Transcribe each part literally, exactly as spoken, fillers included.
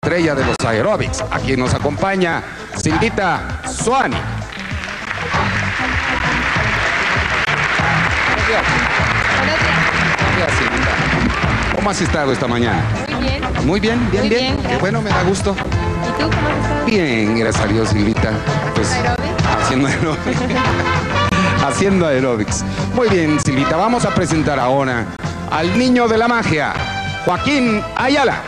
estrella de los aeróbics, a quien nos acompaña Silvita Suani. Buenos días. Buenos días. Buenos días, Silvita. ¿Cómo has estado esta mañana? Muy bien. Muy bien, bien, Muy bien. bien, Qué gracias. bueno, me da gusto. ¿Y tú cómo has estado? Bien, gracias a Dios, Silvita. Pues, ¿Aeróbics? haciendo aeróbics. Haciendo aeróbics. Muy bien, Silvita. Vamos a presentar ahora al niño de la magia, Joaquín Ayala.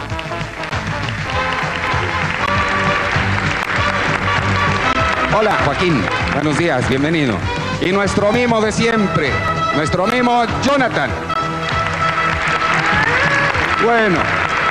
Hola, Joaquín. Buenos días, bienvenido. Y nuestro mimo de siempre, nuestro mimo Jonathan. Bueno,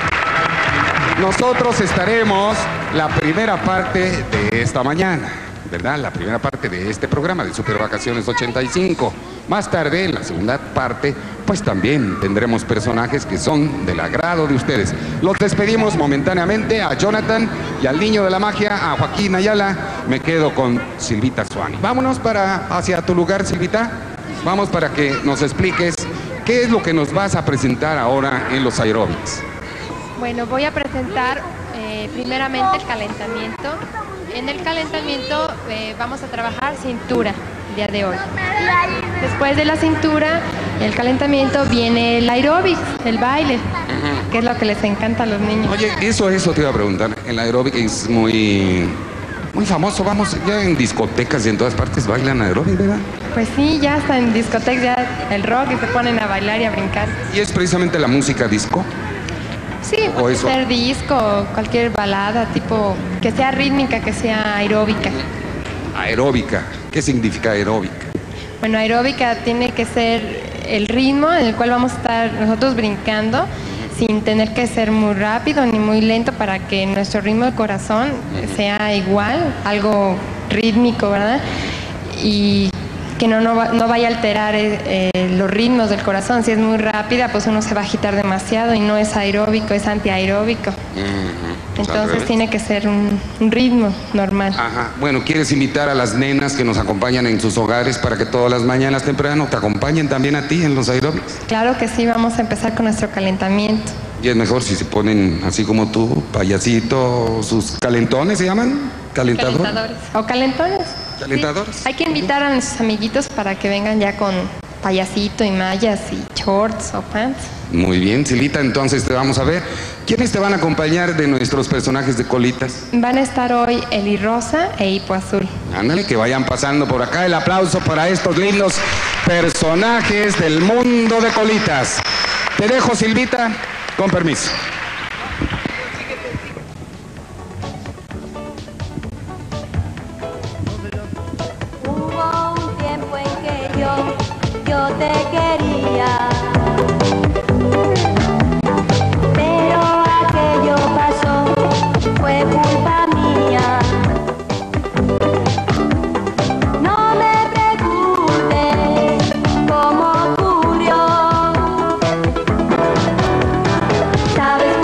nosotros estaremos la primera parte de esta mañana, ¿verdad? La primera parte de este programa de Super Vacaciones ochenta y cinco. Más tarde, en la segunda parte, pues también tendremos personajes que son del agrado de ustedes. Los despedimos momentáneamente a Jonathan y al niño de la magia, a Joaquín Ayala. Me quedo con Silvita Suani. Vámonos para hacia tu lugar, Silvita. Vamos para que nos expliques qué es lo que nos vas a presentar ahora en los aeróbics. Bueno, voy a presentar eh, primeramente el calentamiento. En el calentamiento eh, vamos a trabajar cintura el día de hoy. Después de la cintura, el calentamiento, viene el aeróbic, el baile, uh-huh. que es lo que les encanta a los niños. Oye, eso, eso te iba a preguntar. El aeróbic es muy, muy famoso. Vamos, ya en discotecas y en todas partes bailan aeróbic, ¿verdad? Pues sí, ya hasta en discotecas, ya el rock, y se ponen a bailar y a brincar. ¿Y es precisamente la música disco? Sí, puede ser disco, cualquier balada, tipo, que sea rítmica, que sea aeróbica. Aeróbica. ¿Qué significa aeróbica? Bueno, aeróbica tiene que ser el ritmo en el cual vamos a estar nosotros brincando, sin tener que ser muy rápido ni muy lento, para que nuestro ritmo del corazón sea igual, algo rítmico, ¿verdad? Y que no, no, va, no vaya a alterar eh, los ritmos del corazón. Si es muy rápida, pues uno se va a agitar demasiado y no es aeróbico, es antiaeróbico. Uh-huh. Entonces tiene que ser un, un ritmo normal. Ajá. Bueno, ¿quieres invitar a las nenas que nos acompañan en sus hogares para que todas las mañanas temprano te acompañen también a ti en los aeróbics? Claro que sí, vamos a empezar con nuestro calentamiento. Y es mejor si se ponen así como tú, payasito, sus calentones, ¿se llaman? ¿Calentadores? Calentadores. ¿O calentones? ¿Calentadores? Sí. Hay que invitar a nuestros amiguitos para que vengan ya con payasito y mallas y shorts o pants. Muy bien, Silvita, entonces te vamos a ver. ¿Quiénes te van a acompañar de nuestros personajes de colitas? Van a estar hoy Eli Rosa e Hipo Azul. Ándale, que vayan pasando por acá. El aplauso para estos lindos personajes del mundo de colitas. Te dejo, Silvita, con permiso. Yo te quería, pero aquello pasó, fue culpa mía. No me preguntes cómo ocurrió. Sabes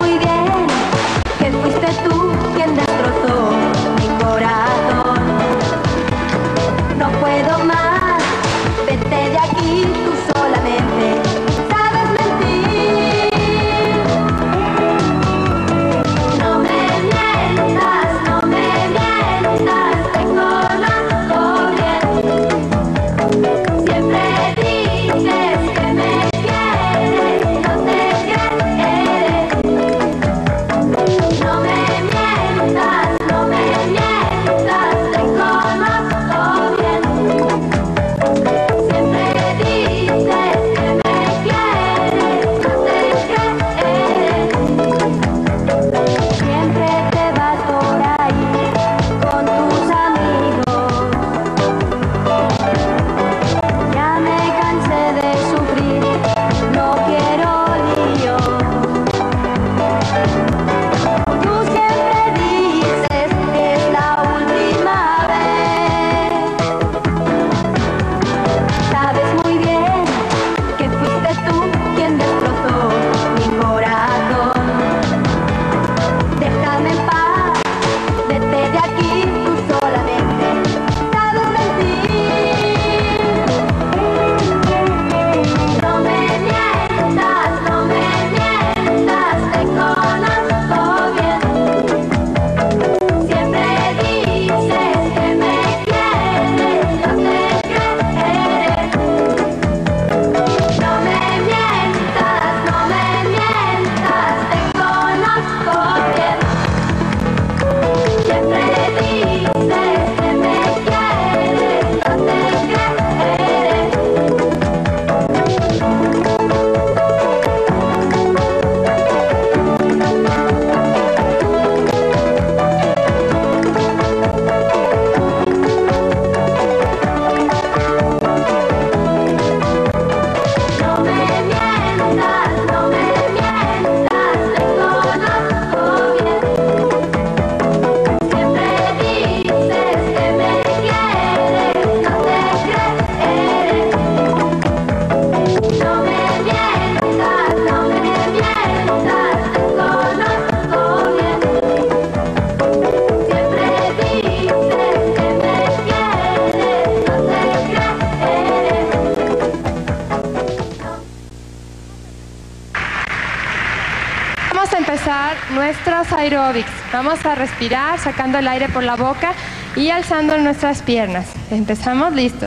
nuestros aeróbics. Vamos a respirar sacando el aire por la boca y alzando nuestras piernas. Empezamos, listos.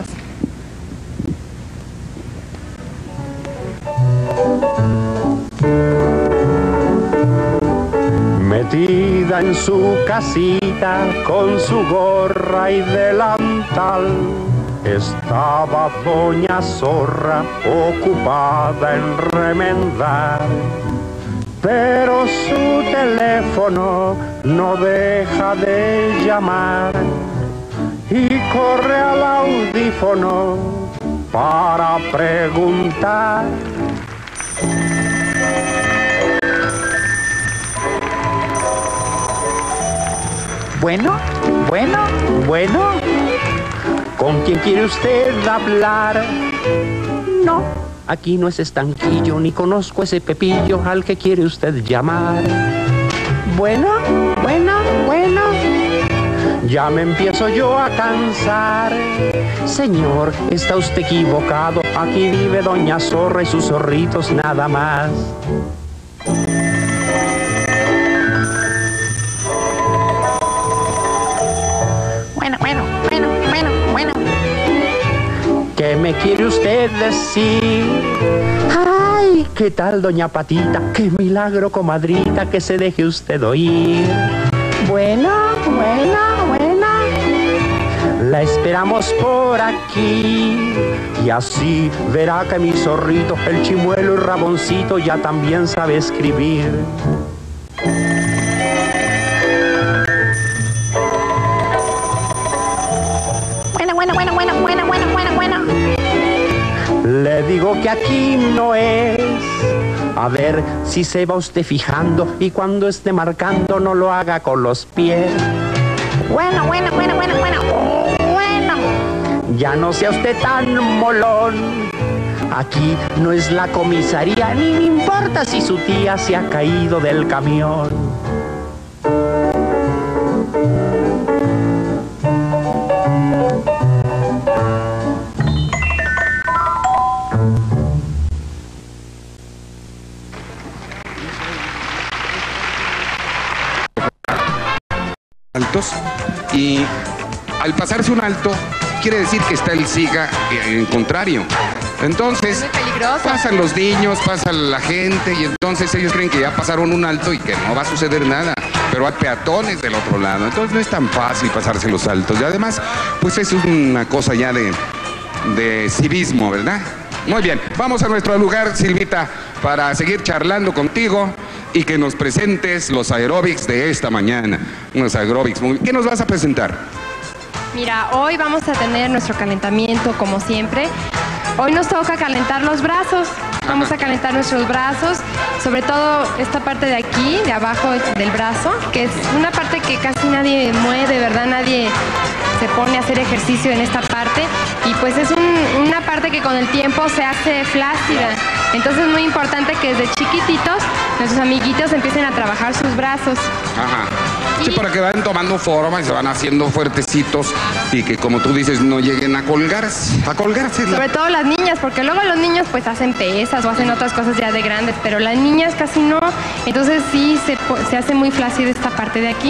Metida en su casita con su gorra y delantal, estaba doña Zorra ocupada en remendar, pero su teléfono no deja de llamar y corre al audífono para preguntar. Bueno, bueno, bueno, ¿con quién quiere usted hablar? No, aquí no es Estanquillo, ni conozco ese Pepillo al que quiere usted llamar. Bueno, bueno, bueno, ya me empiezo yo a cansar. Señor, está usted equivocado, aquí vive doña Zorra y sus zorritos nada más. Bueno, bueno, bueno, bueno, bueno. ¿Qué me quiere usted decir? Ay, ¿qué tal, doña Patita? Qué milagro, comadrita, que se deje usted oír. Bueno, bueno, bueno. La esperamos por aquí y así verá que mi zorrito, el chimuelo y Raboncito, ya también sabe escribir. Bueno, bueno, bueno, bueno, bueno, bueno, bueno. Le digo que aquí no es. A ver si se va usted fijando y cuando esté marcando no lo haga con los pies. Bueno, bueno, bueno, bueno, bueno. Bueno. Ya no sea usted tan molón. Aquí no es la comisaría, ni me importa si su tía se ha caído del camión. Altos, y al pasarse un alto quiere decir que está el siga en contrario. Entonces Es muy peligroso. pasan los niños, pasa la gente y entonces ellos creen que ya pasaron un alto y que no va a suceder nada, pero hay peatones del otro lado, entonces no es tan fácil pasarse los altos y además pues es una cosa ya de, de civismo, ¿verdad? Muy bien, vamos a nuestro lugar, Silvita, para seguir charlando contigo y que nos presentes los aeróbics de esta mañana. Unos aeróbics muy... ¿Qué nos vas a presentar? Mira, hoy vamos a tener nuestro calentamiento como siempre. Hoy nos toca calentar los brazos. Vamos a calentar nuestros brazos, sobre todo esta parte de aquí, de abajo del brazo, que es una parte que casi nadie mueve, ¿verdad? Nadie se pone a hacer ejercicio en esta parte y pues es un, una parte que con el tiempo se hace flácida. Entonces es muy importante que desde chiquititos nuestros amiguitos empiecen a trabajar sus brazos. Ajá. Sí, Y- para que vayan tomando forma y se van haciendo fuertecitos y que, como tú dices, no lleguen a colgarse. A colgarse. la- Sobre todo las niñas, porque luego los niños pues hacen pesas o hacen otras cosas ya de grandes, pero las niñas casi no. Entonces sí se, po- se hace muy flácida esta parte de aquí.